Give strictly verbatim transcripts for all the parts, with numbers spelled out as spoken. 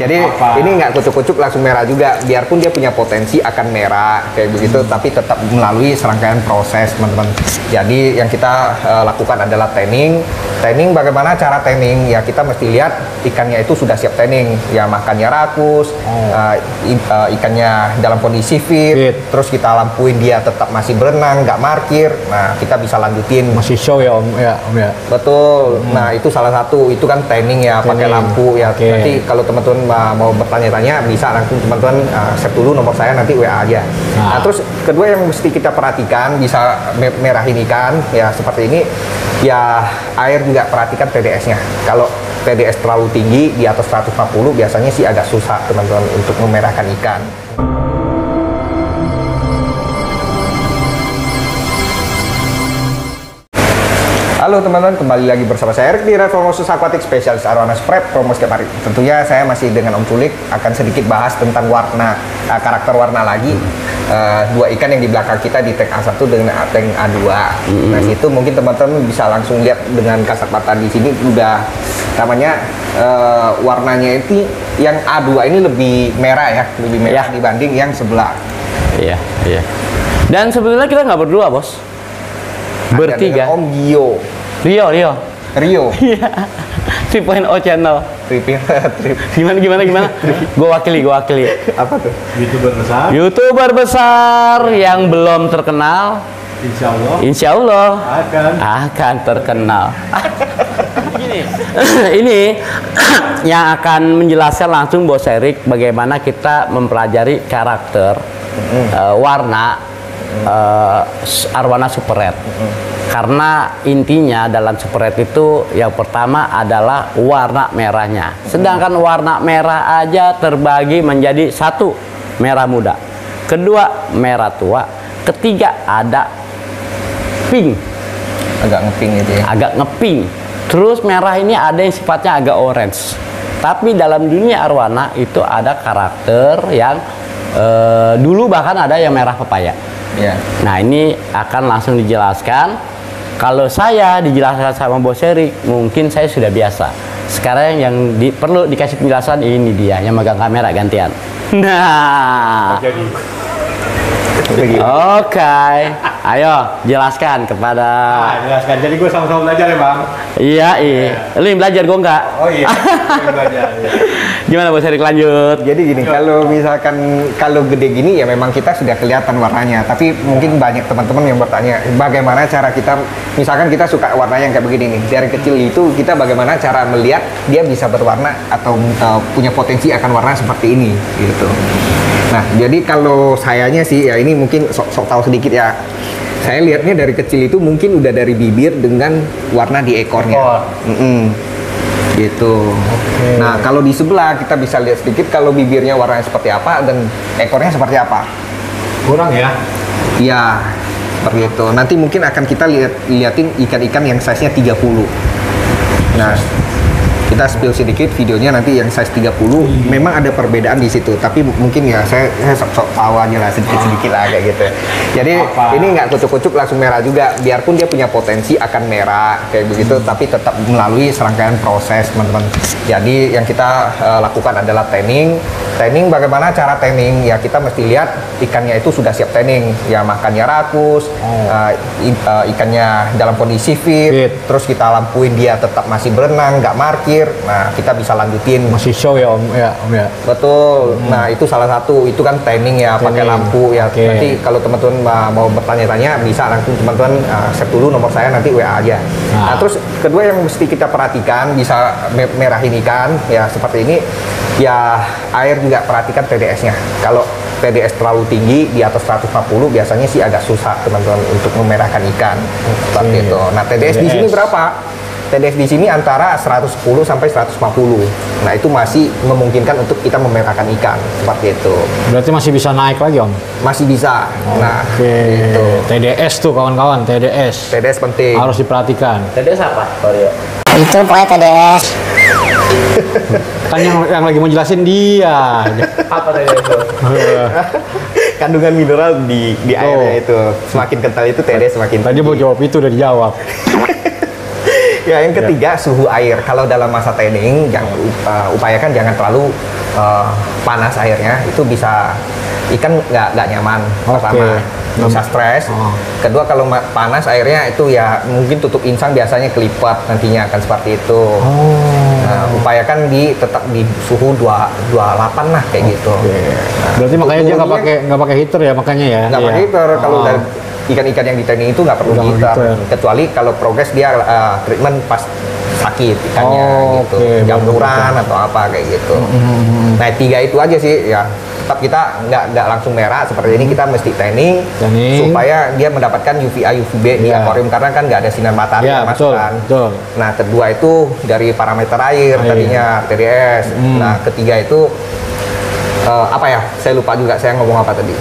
Jadi apa? Ini nggak kucuk-kucuk langsung merah juga, biarpun dia punya potensi akan merah kayak begitu, hmm. tapi tetap melalui serangkaian proses teman-teman. Jadi yang kita uh, lakukan adalah tanning. Tanning bagaimana cara tanning? Ya kita mesti lihat ikannya itu sudah siap tanning, ya makannya rakus, oh. uh, i, uh, ikannya dalam kondisi fit, fit, terus kita lampuin dia tetap masih berenang, nggak markir. Nah kita bisa lanjutin. Masih show ya om ya om ya. Betul. Hmm. Nah itu salah satu, itu kan tanning ya, pakai lampu ya. Okay. Nanti kalau teman-teman mau bertanya-tanya bisa langsung teman-teman uh, share dulu nomor saya, nanti W A aja. Nah. Nah terus kedua yang mesti kita perhatikan bisa merahin ikan ya seperti ini ya, air juga perhatikan P D S-nya. Kalau P D S terlalu tinggi di atas seratus lima puluh biasanya sih agak susah teman-teman untuk memerahkan ikan. Halo teman-teman, kembali lagi bersama saya Erik di Red Formosus Aquatic, spesialis arwana spread promo setiap hari. Tentunya saya masih dengan Om Culik akan sedikit bahas tentang warna, uh, karakter warna lagi. Uh, dua ikan yang di belakang kita di tank A satu dengan tank A dua. Mm-hmm. Nah situ mungkin teman-teman bisa langsung lihat dengan kasat mata di sini udah namanya uh, warnanya itu yang A dua ini lebih merah ya, lebih merah ya dibanding yang sebelah. Iya, iya. Dan sebenarnya kita nggak berdua bos, bertiga. Om Gio. Rio, Rio. Rio. Iya. tiga titik nol channel. Gimana gimana gimana? Gue wakili, gue wakili. Apa tuh? YouTuber besar. YouTuber besar yang belum terkenal. Insya Allah. Insya Allah akan akan terkenal. Gini, ini yang akan menjelaskan langsung Bos Erik bagaimana kita mempelajari karakter, mm-hmm. uh, warna uh, arwana super red. Mm-hmm. Karena intinya dalam super red itu yang pertama adalah warna merahnya. Sedangkan warna merah aja terbagi menjadi satu, merah muda. Kedua, merah tua. Ketiga, ada pink. Agak ngepink gitu ya. Agak ngepink. Terus merah ini ada yang sifatnya agak orange. Tapi dalam dunia arwana itu ada karakter yang uh, dulu bahkan ada yang merah pepaya. Yeah. Nah ini akan langsung dijelaskan. Kalau saya dijelaskan sama Bos Erik, mungkin saya sudah biasa. Sekarang yang di, perlu dikasih penjelasan ini dia yang megang kamera gantian. Nah, oke, okay. Ayo jelaskan kepada. Nah, jelaskan. Jadi gue sama-sama belajar ya bang. Iya, iya. Ya. Lu yang belajar, gue enggak. Oh iya. Belajar. Iya. Gimana Bos Erik, lanjut. Jadi gini, kalau misalkan kalau gede gini ya memang kita sudah kelihatan warnanya. Tapi mungkin banyak teman-teman yang bertanya, bagaimana cara kita, misalkan kita suka warnanya yang kayak begini nih. Dari kecil itu kita bagaimana cara melihat dia bisa berwarna atau uh, punya potensi akan warna seperti ini, gitu. Nah, jadi kalau sayanya sih ya ini mungkin sok-sok tahu sedikit ya. Saya lihatnya dari kecil itu mungkin udah dari bibir dengan warna di ekornya. Oh. Mm-mm. Gitu. Okay. Nah, kalau di sebelah kita bisa lihat sedikit kalau bibirnya warnanya seperti apa dan ekornya seperti apa. Kurang ya? Iya, seperti itu. Nanti mungkin akan kita lihat liatin ikan-ikan yang size-nya tiga puluh. Nah, kita spill sedikit videonya nanti yang size tiga puluh. Hmm. Memang ada perbedaan di situ, tapi mungkin ya saya saya sok-sok tahu aja lah sedikit-sedikit lah kayak gitu. Jadi apa? Ini nggak kucuk-kucuk langsung merah juga, biarpun dia punya potensi akan merah kayak begitu, hmm. tapi tetap melalui serangkaian proses teman-teman. Jadi yang kita uh, lakukan adalah tanning. Tanning bagaimana cara tanning? Ya kita mesti lihat ikannya itu sudah siap tanning, ya makannya rakus, oh. uh, i, uh, ikannya dalam kondisi fit, fit, terus kita lampuin dia tetap masih berenang, nggak markir. Nah kita bisa lanjutin. Masih show ya om ya om ya. Betul. Hmm. Nah itu salah satu, itu kan tanning ya, pakai lampu ya. Okay. Nanti kalau teman-teman uh, mau bertanya-tanya bisa langsung teman-teman uh, share dulu nomor saya, nanti W A aja. Nah. Nah terus kedua yang mesti kita perhatikan bisa merahin ikan ya seperti ini. Ya air juga perhatikan P D S-nya. Kalau P D S terlalu tinggi di atas seratus lima puluh biasanya sih agak susah teman-teman untuk memerahkan ikan. Seperti itu. Nah T D S di sini berapa? T D S di sini antara seratus sepuluh sampai seratus lima puluh. Nah itu masih memungkinkan untuk kita memerahkan ikan seperti itu. Berarti masih bisa naik lagi om? Masih bisa. Oke. Nah gitu. T D S tuh kawan-kawan, T D S. T D S penting. Harus diperhatikan. T D S apa? Sorry. Itu pokoknya T D S. Kan yang, yang lagi mau jelasin dia. Apa T D S itu? Kandungan mineral di di oh. airnya itu semakin kental itu T D S semakin. Tadi mau jawab itu udah dijawab. Ya yang ketiga ya. Suhu air. Kalau dalam masa tanning yang uh, upayakan jangan terlalu uh, panas airnya itu bisa ikan nggak nggak nyaman. Pertama Oke. bisa stres. Oh. Kedua kalau ma- panas airnya itu ya mungkin tutup insang biasanya kelipat nantinya akan seperti itu. Oh. Nah, upayakan di tetap di suhu dua puluh delapan lah kayak gitu. Nah, Berarti makanya dia nggak turunnya pakai nggak pakai heater ya makanya ya. nggak Iya. pakai heater kalau Oh. dari ikan-ikan yang di training itu nggak perlu Nggak pakai heater. heater. Kecuali kalau progres dia uh, treatment pas sakit ikannya Oh, gitu, oke, jamuran atau apa kayak gitu. Nah tiga itu aja sih ya. Tetap kita nggak nggak langsung merah seperti ini, kita mesti training, Training. supaya dia mendapatkan U V A U V B di Iya. akuarium karena kan nggak ada sinar matahari Iya, yang masuk betul, kan. betul. Nah kedua itu dari parameter air, Air. tadinya T D S. Hmm. Nah ketiga itu eh, apa ya? Saya lupa juga saya ngomong apa tadi.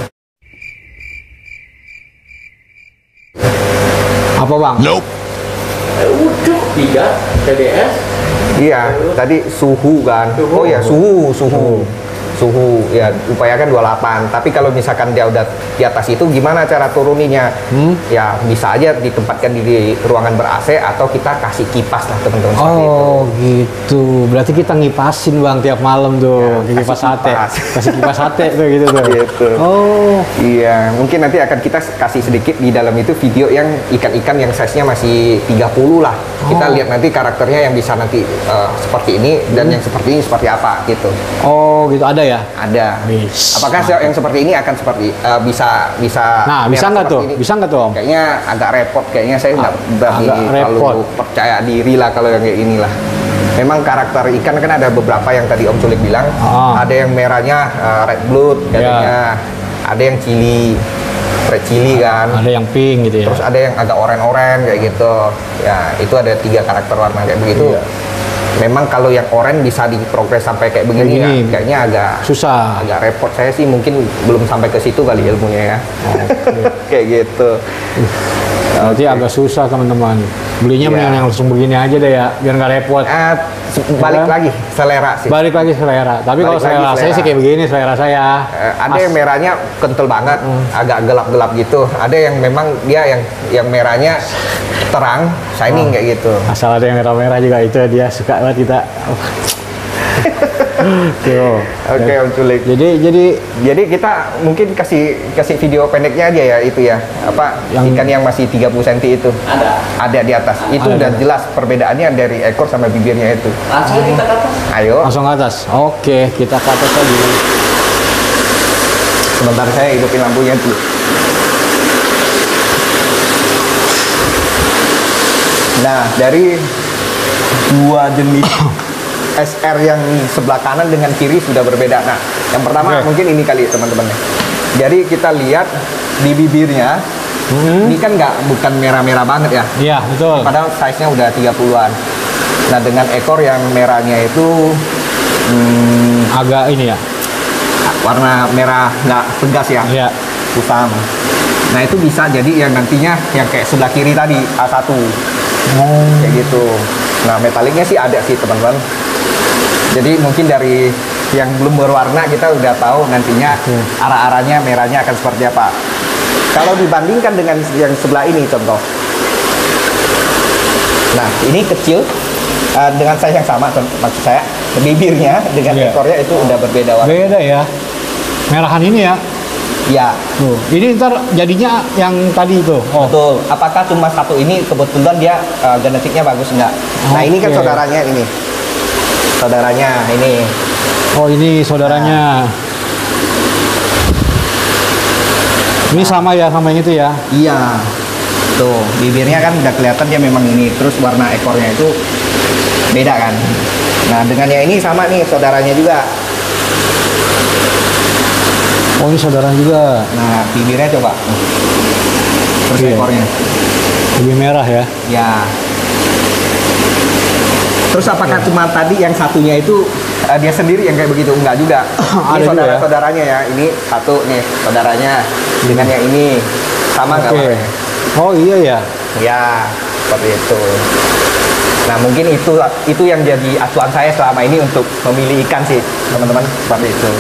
Apa bang? Udah tiga T D S. Iya, tadi suhu kan. Oh ya, suhu, suhu. Suhu ya upayakan dua puluh delapan. Tapi kalau misalkan dia udah di atas itu gimana cara turuninya? Hmm? Ya bisa aja ditempatkan di, di ruangan ber-A C atau kita kasih kipas lah teman-teman seperti itu. Oh gitu. Berarti kita ngipasin bang tiap malam tuh, Ya, kipas kasih sate, kipas. kasih kipas sate tuh gitu tuh. Gitu. Oh. Iya, mungkin nanti akan kita kasih sedikit di dalam itu video yang ikan-ikan yang size-nya masih tiga puluh lah. Kita Oh. lihat nanti karakternya yang bisa nanti eh, seperti ini dan Hmm. yang seperti ini seperti apa gitu. Oh gitu ada ya. Ada. Wis, Apakah mantap. yang seperti ini akan seperti eh, bisa bisa Nah, bisa merah nggak seperti tuh? ini? Bisa nggak tuh, Om? Kayaknya agak repot. Kayaknya saya nggak berani agak terlalu repot. percaya diri lah kalau yang kayak inilah. Memang karakter ikan kan ada beberapa yang tadi Om Culik bilang. Ah. Ada yang merahnya eh, red blood katanya. Ada yang chili, red chili kan. Ada yang pink gitu ya. Terus ada yang agak oren-oren kayak gitu. Ya, itu ada tiga karakter warna kayak begitu. Iya. Memang kalau yang oren bisa diprogres sampai kayak begini, Begini. ya, kayaknya agak Susah. agak repot. Saya sih mungkin belum sampai ke situ kali ilmunya ya. Kayak gitu. Berarti agak susah teman-teman. Belinya Iya. mendingan yang langsung begini aja deh ya, biar nggak repot. Eh, se- balik Ya. lagi selera sih. Balik lagi selera. Tapi Balik kalau lagi selera saya selera. sih kayak begini selera saya. Eh, ada As- yang merahnya kental banget, Hmm. agak gelap-gelap gitu. Ada yang memang dia yang yang merahnya terang, shining Oh. kayak gitu. Asal ada yang merah-merah juga itu dia suka banget kita. Tuh. Oke, Om Culik. Jadi jadi Jadi kita mungkin kasih kasih video pendeknya aja ya itu ya. Apa Yang- ikan yang masih tiga puluh sentimeter itu. Ada. Ada di atas. Itu Ada, udah ada. jelas perbedaannya dari ekor sama bibirnya itu. Langsung kita ke atas. Ayo, langsung ke atas. Oke, kita ke atas lagi. sebentar saya hidupin lampunya dulu. Nah, dari dua jenis S R yang sebelah kanan dengan kiri sudah berbeda. Nah, yang pertama Oke. mungkin ini kali teman-teman. Jadi kita lihat di bibirnya, Hmm. ini kan nggak bukan merah-merah banget ya. Iya, betul. Padahal size-nya udah tiga puluhan. Nah, dengan ekor yang merahnya itu hmm, Agak ini ya. warna merah nggak tegas ya, Iya. kusam. Nah, itu bisa jadi yang nantinya yang kayak sebelah kiri tadi, A satu. Oh. Kayak gitu. Nah, metaliknya sih ada sih, teman-teman. Jadi mungkin dari yang belum berwarna kita udah tahu nantinya Hmm. arah-arahnya merahnya akan seperti apa. Kalau dibandingkan dengan yang sebelah ini contoh. Nah, ini kecil eh, dengan size yang sama con- maksud saya. Bibirnya dengan Iya. ekornya itu udah berbeda warna. Beda ya. Merahan ini ya. Ya, Tuh. Ini ntar jadinya yang tadi itu. Oh. betul. Apakah cuma satu ini kebetulan dia eh, genetiknya bagus enggak? Nah, ini kan Oke. saudaranya ini. Saudaranya ini. Oh, ini saudaranya. Ini sama ya sama yang itu ya. Iya. Tuh, bibirnya kan udah kelihatan dia memang ini. Terus warna ekornya itu beda kan. Nah, dengan yang ini sama nih saudaranya juga. Oh, ini saudara juga. Nah, bibirnya coba. Terus Iya. ekornya. Lebih merah ya. Ya. Terus apakah cuma tadi yang satunya itu eh, dia sendiri yang kayak begitu? Enggak juga. Ada Ini juga ya? saudara-saudaranya ya. Ini satu nih saudaranya dengan yang ini sama nggak Oke. warnanya? Oh iya ya. Ya, seperti itu. Nah, mungkin itu itu yang jadi acuan saya selama ini untuk memilih ikan sih, teman-teman. Seperti itu.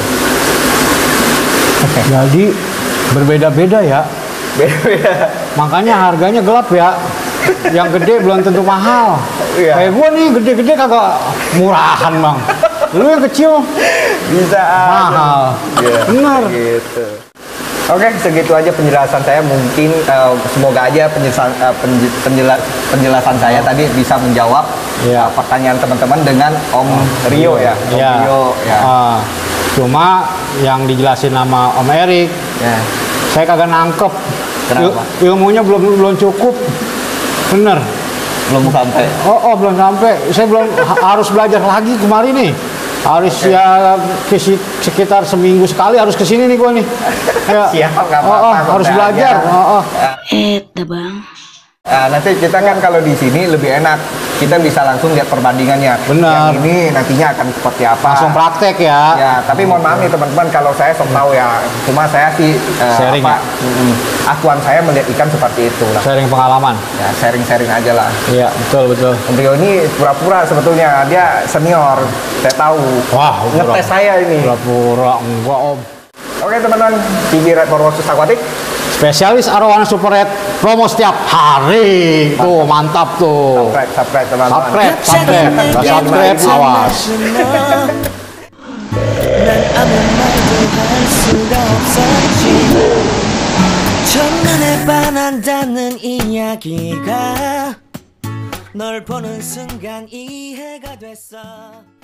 Jadi berbeda-beda ya. Beda-beda. Makanya harganya gelap ya. Yang gede belum tentu mahal. Iya. Kayak gua nih gede-gede kagak murahan bang. Lu yang kecil Bisa aja. mahal. Iya, Benar. Gitu. Oke, segitu aja penjelasan saya. Mungkin eh, semoga aja penjelasan eh, penj- penjela- penjelasan saya tadi bisa menjawab Iya. eh, pertanyaan teman-teman dengan Om Rio ya. Om Iya. Rio ya. Ah, cuma yang dijelasin sama Om Erik, Ya. saya kagak nangkep. Kenapa? Il- ilmunya belum belum cukup. Bener. Belum sampai. Oh, oh belum sampai. Saya belum ha- harus belajar lagi kemarin nih. Harus ya ke si- sekitar seminggu sekali harus ke sini nih gua nih. Ya. Siap, nggak Oh, apa-apa, oh, harus santai belajar. aja. Oh, oh. Eh, dah bang. Nah, nanti kita kan kalau di sini lebih enak. Kita bisa langsung lihat perbandingannya. Benar. Yang ini nantinya akan seperti apa. Langsung praktek ya. Ya, tapi mohon maaf nih teman-teman kalau saya sok tahu ya. Cuma saya sih eh, Sharing apa, ya? mm, akuan saya melihat ikan seperti itu lah. Sharing pengalaman. Ya, sharing-sharing aja lah. Iya, betul betul. Om Rio ini pura-pura sebetulnya dia senior. Saya tahu. Wah, pura- Ngetes saya ini. Pura-pura enggak Om. Oke teman-teman, T V Red Purwokerto Aquatic. Spesialis arwana super red promo setiap hari. Tuh, mantap tuh. Subscribe, subscribe teman-teman. Subscribe, subscribe, nggak subscribe, awas. 난 아무 말도 할 수가 없었지 첫눈에 반한다는 이야기가 널 보는 순간 이해가 됐어